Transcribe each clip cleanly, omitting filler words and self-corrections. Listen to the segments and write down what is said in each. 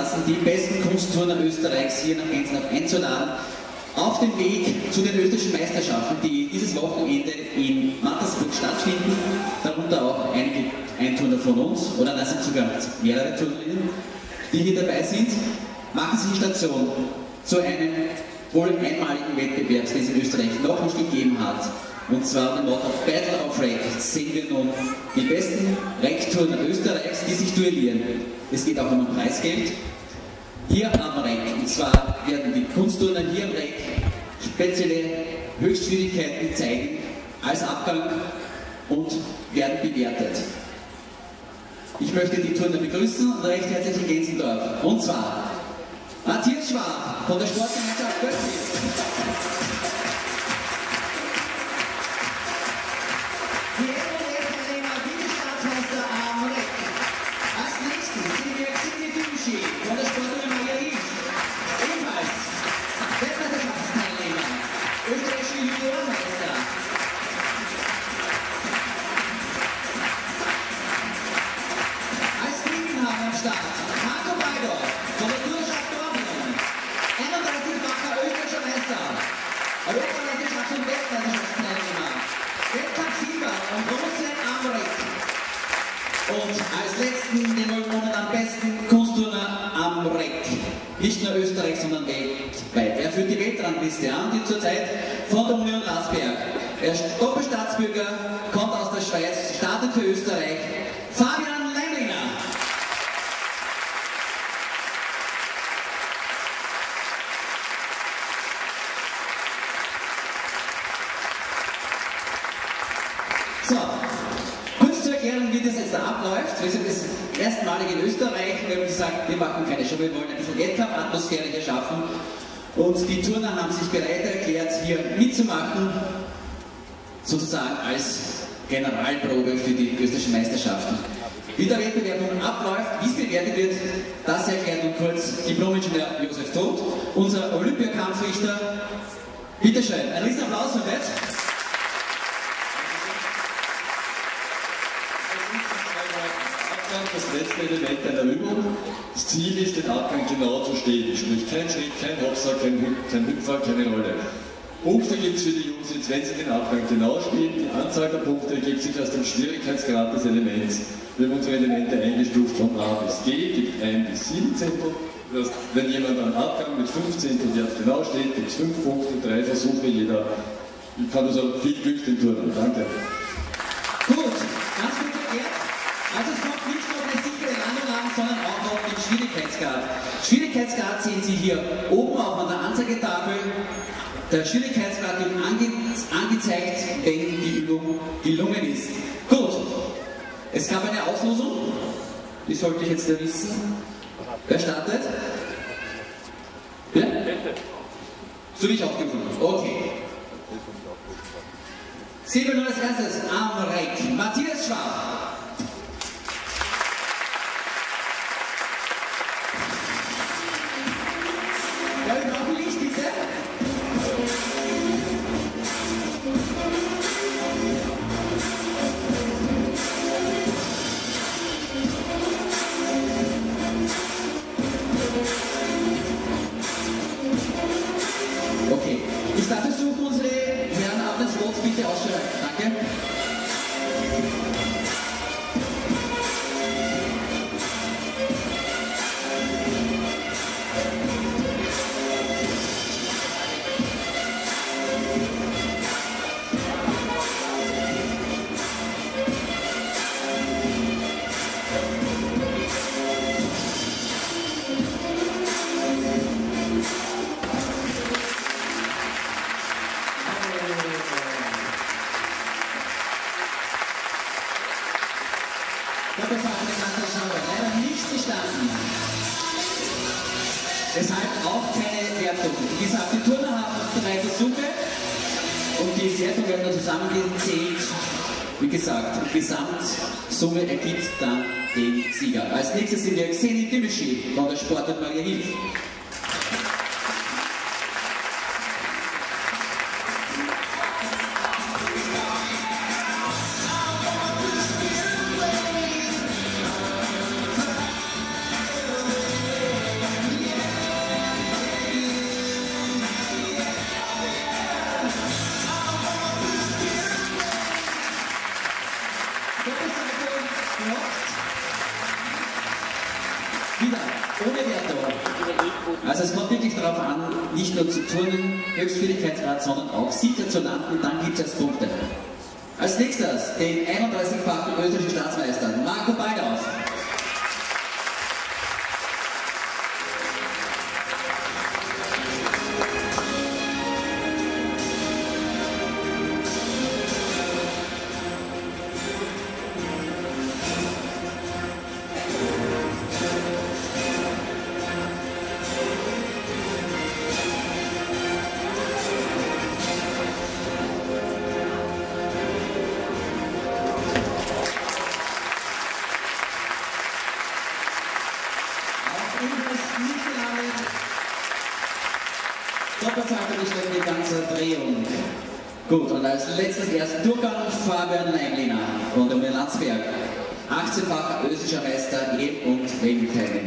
lassen, die besten Kunstturner Österreichs hier nach Gänzlach einzuladen, auf dem Weg zu den österreichischen Meisterschaften, die dieses Wochenende in Mattersburg stattfinden, darunter auch einige Einturner von uns, oder das sind sogar mehrere Turnerinnen, die hier dabei sind, machen sich Station zu einem wohl einmaligen Wettbewerb, den es in Österreich noch nicht gegeben hat. Und zwar dem Motto Battle of Rec sehen wir nun die besten Rec-Turner Österreichs, die sich duellieren. Es geht auch um ein Preisgeld. Hier am Rec, und zwar werden die Kunstturner hier am Rec spezielle Höchstschwierigkeiten zeigen als Abgang und werden bewertet. Ich möchte die Turner begrüßen und recht herzlich in Gänzendorf. Und zwar Matthias Schwab von der Sportgemeinschaft Göttingen. Die Teilnehmer Vize-Staatsmeister am Rec. Als nächstes sind wir Xenia Dümschi von der Sportart Maria Hilf. Ebenfalls Weltmeisterschaftsteilnehmer, österreichische Juniorenmeister. Als dritten haben wir am Start Marco Baidor von der Turnerschaft Dornbirn. 31-facher österreichischer Meister, Europameisterschaft und Weltmeisterschaftsteilnehmer. Wettkampfsieger und Bronze am Rec. Und als letzten, den wir am besten Kunstturner am Rec. Nicht nur Österreich, sondern weltweit. Er führt die Weltrangliste an, die zurzeit von der Union Lasberg. Er ist Doppelstaatsbürger, kommt aus der Schweiz, startet für Österreich. Fabian Leimlinger. So, kurz zur Erklärung, wie das jetzt da abläuft. Wir sind das erstmalig in Österreich. Wir haben gesagt, wir machen keine Show, wir wollen ein bisschen Wettkampfatmosphäre hier schaffen. Und die Turner haben sich bereit erklärt, hier mitzumachen, sozusagen als Generalprobe für die österreichischen Meisterschaften. Wie der Wettbewerb nun abläuft, wie es bewertet wird, das erklärt nun kurz Diplom-Ingenieur Josef Todt, unser Olympiakampfrichter. Bitte schön, ein Riesenapplaus für das. Das letzte Element einer Übung. Das Ziel ist, den Abgang genau zu stehen. Sprich, kein Schritt, kein Hopser, kein Hüpfer, keine Rolle. Punkte gibt es für die Jungs jetzt, wenn sie den Abgang genau stehen. Die Anzahl der Punkte ergibt sich aus dem Schwierigkeitsgrad des Elements. Wir haben unsere Elemente eingestuft von A bis G, gibt 1 bis 7 Zehntel. Das, wenn jemand am Abgang mit 5 Zehntel genau steht, gibt es 5 Punkte, 3 Versuche jeder. Ich kann also viel Glück den Turnern. Danke. Gut, ganz gut erklärt. Also es kommt nicht nur eine sichere Landung an, sondern auch noch den Schwierigkeitsgrad. Schwierigkeitsgrad sehen Sie hier oben auch an der Anzeigetafel. Der Schwierigkeitsgrad wird angezeigt, wenn die Übung gelungen ist. Gut, es gab eine Auslosung, die sollte ich jetzt wissen. Wer startet? Ja? So wie ich aufgefunden habe. Okay. Sehen wir nur als erstes am Rec. Matthias Schwab. Ja, wir brauchen Licht, bitte. Okay, ich darf versuchen, unsere Herren Abends bitte auszuschalten. Danke. Leider nicht bestanden. Deshalb auch keine Wertung. Wie gesagt, die Turner haben 3 Versuche und die Wertung werden dann zusammengezählt. Wie gesagt, die Gesamtsumme ergibt dann den Sieger. Als nächstes sind wir Xenia Dümschi von der Sportart Maria Hilf. Doppelseite blockt. Wieder, ohne Wertung. Also es kommt wirklich darauf an, nicht nur zu turnen, Höchstschwierigkeitsgrad, sondern auch sicher zu landen, dann gibt es Punkte. Als nächstes den 31-fachen österreichischen Staatsmeister Marco Baldauf. Doppelseite bestellen die ganze Drehung. Gut, und als letztes erst Durchgang Fabian Leimliner von der Uni Landsberg. 18-facher österreichischer Meister EM und WM-Teilnehmer.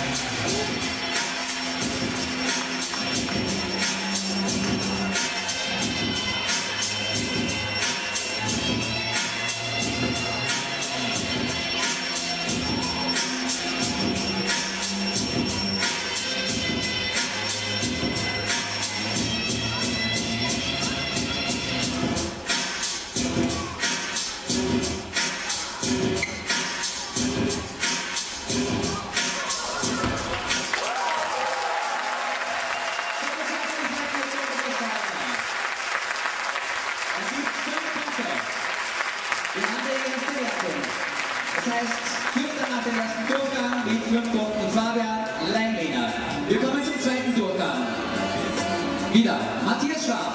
Das heißt, Fünfter nach dem ersten Durchgang mit 5 Punkten Fabian Leimliner. Wir kommen zum zweiten Durchgang. Wieder Matthias Schwab.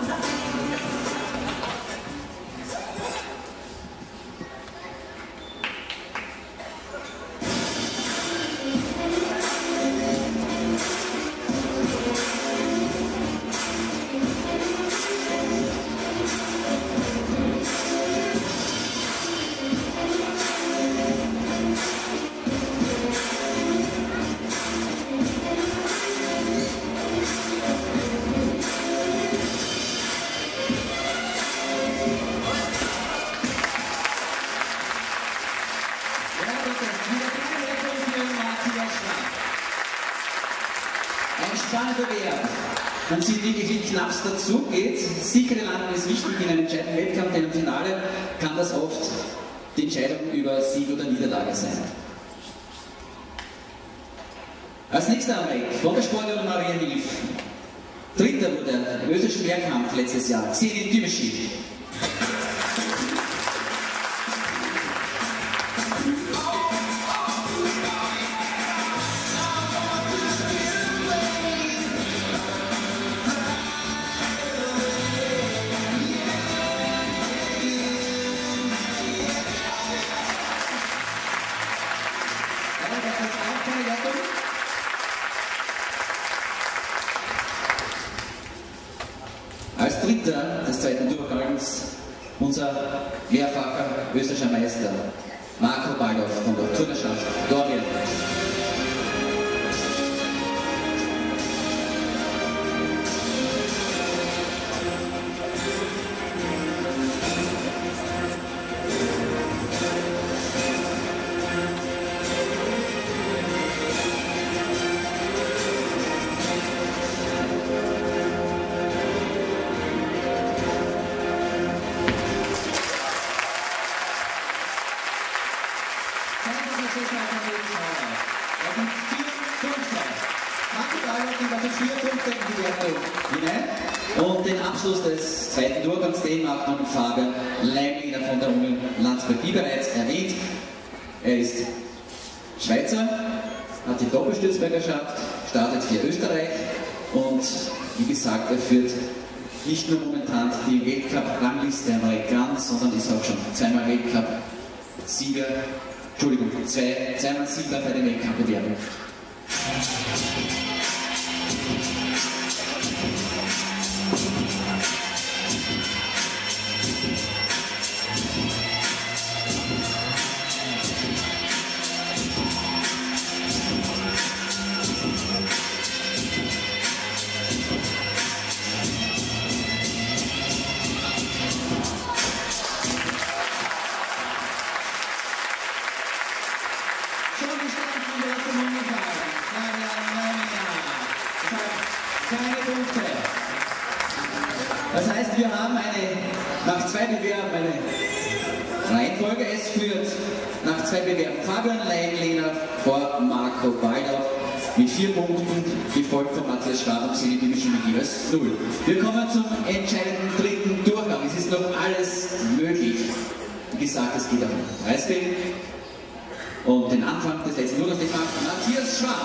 Ein spannender Wert. Man sieht wirklich, wie knapp es dazu geht. Sichere Landung ist wichtig in einem entscheidenden Wettkampf, denn im Finale kann das oft die Entscheidung über Sieg oder Niederlage sein. Als nächster am Reck von der Sportunion Maria Hilf. Dritter wurde im österreichischen Mehrkampf letztes Jahr, Xenin Dümeschi. Als Dritter des zweiten Durchgangs unser mehrfacher österreichischer Meister Marco Baldauf von der Turnerschaft Dorien. Und den Abschluss des zweiten Durchgangs, den macht nun Fabian Leimliner von der Uni Landsberg, wie bereits erwähnt. Er ist Schweizer, hat die Doppelstützbürgerschaft, startet für Österreich und wie gesagt, er führt nicht nur momentan die Weltcup-Rangliste am Reck an, sondern ist auch schon zweimal Weltcup-Sieger, zweimal Sieger bei den Weltcup-Bewerben. 2 Bewerben eine Reihenfolge. Es führt nach 2 Bewerben Fabian Leinlehner vor Marco Baldauf mit 4 Punkten, gefolgt von Matthias Schwab und Seni Division mit jeweils 0. Wir kommen zum entscheidenden dritten Durchgang. Es ist noch alles möglich. Wie gesagt, es geht um Preisgeld und den Anfang des letzten Durchgangs macht Matthias Schwab.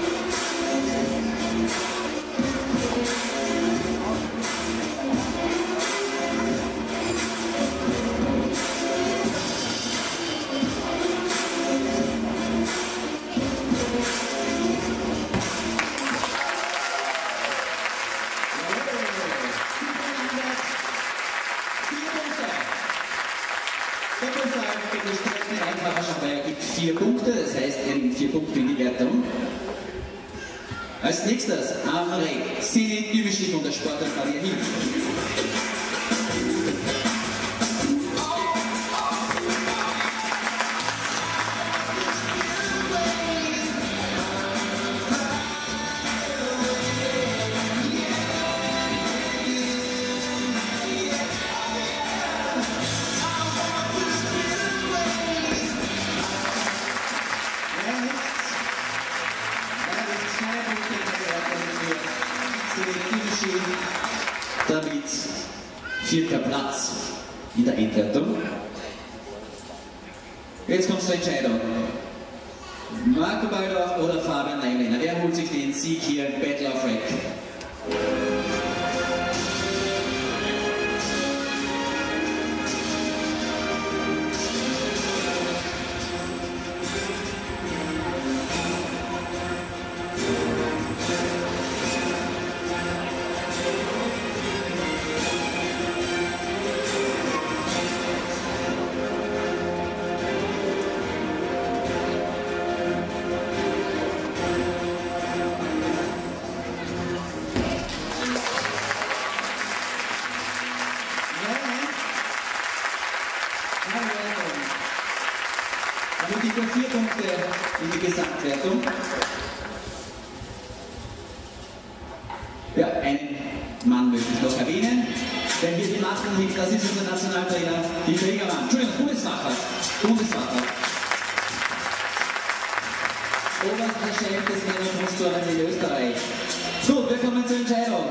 Er gibt 4 Punkte, das heißt, er nimmt 4 Punkte in die Wertung. Als nächstes am Reck Seni Division von der Sportakademie Hilf. Damit 4. Platz in der Endwertung. Jetzt kommt zur Entscheidung. Marco Baldauf oder Fabian Leinlehner. Wer holt sich den Sieg hier im Battle of Reck? Damit liegt er 4 Punkte in die Gesamtwertung. Ja, einen Mann möchte ich noch erwähnen, der hier die Masken hebt, das ist unser Nationaltrainer, die Kriegermann. Entschuldigung, Bundesfacher. Oberster Chef des Männerkunstturns in Österreich. Gut, wir kommen zur Entscheidung.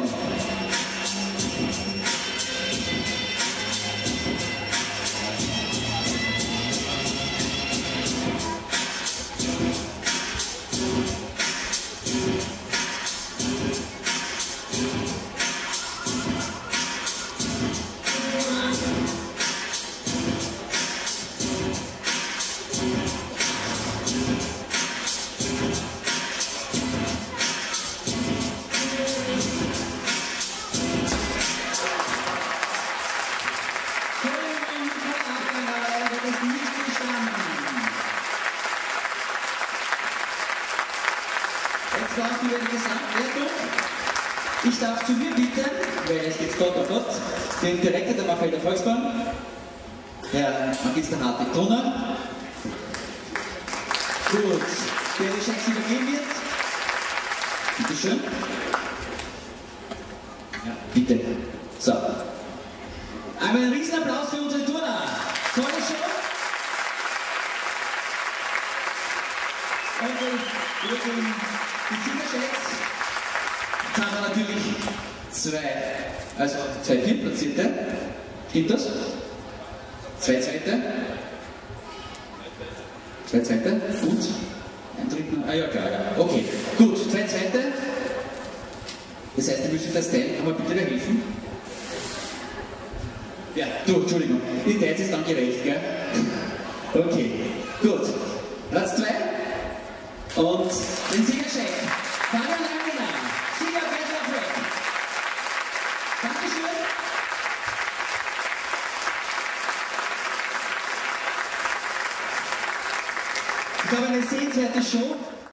Jetzt darf ich die Gesamtwertung. Ich darf zu mir bitten, weil es geht Gott auf Gott, den Direktor der Machfelder Volksbahn, Herr Magister Hartwig Brunner. Gut, der die Schecks übergeben wird. Bitte schön. Ja, bitte. So. Einmal einen riesen Applaus für unsere Turner. Tolle Show. Und die Siegerchecks. Jetzt haben wir natürlich 2 Viertplatzierte. Stimmt das? 2 Zweite. 2 Zweite. Und? Ein Dritten. Ah ja, klar, ja. Okay, gut. 2 Zweite. Das heißt, ihr müsst das teilen. Kann man bitte da helfen? Ja, du, Entschuldigung. Die Zeit ist dann gerecht, gell? Okay, gut. Platz 2. Und den Siegercheck. Fabian Leinlehner. Sieger Battle of Reck. Dankeschön. Ich habe eine sehenswerte Show.